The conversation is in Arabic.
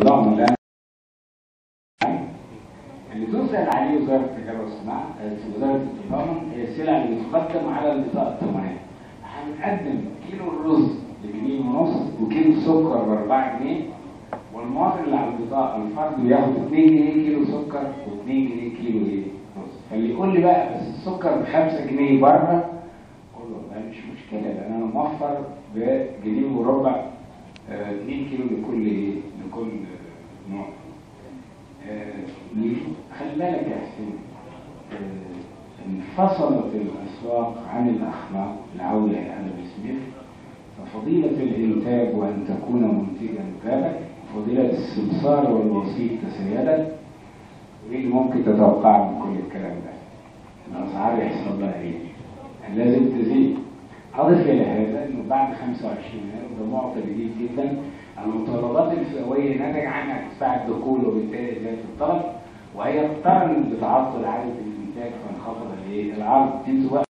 الضمان اللي تسأل عليه وزارة التجارة والصناعة وزارة التضامن هي السلع اللي بتقدم على البطاقة الضمانية. هنقدم كيلو الرز بجنيه ونص وكيلو السكر ب4 جنيه، والمواطن اللي على البطاقة الفرد بياخد 2 جنيه كيلو سكر و2 جنيه كيلو رز. فاللي يقول لي بقى بس السكر ب5 جنيه بره، اقول له والله مش مشكلة، لأن أنا موفر بجنيه وربع 2 كيلو لكل نوع. خلي بالك يا حسين، انفصلت الأسواق عن الأخلاق العودة إلى أدم سميث، ففضيلة الإنتاج وأن تكون منتجا بالك، فضيلة السمسار والوسيط تسيدت. وإيه اللي ممكن تتوقع من كل الكلام ده؟ الأسعار يحصل لها إيه؟ لازم تزيد. أضف إلى هذا إنه بعد 25 يناير وده معطى جديد جدا، المتطلبات الفئوية نتج عنها ارتفاع الدخول وبالتالي زيادة الطلب، وهي اقترنت بتعطل عادة الإنتاج فانخفض العرض.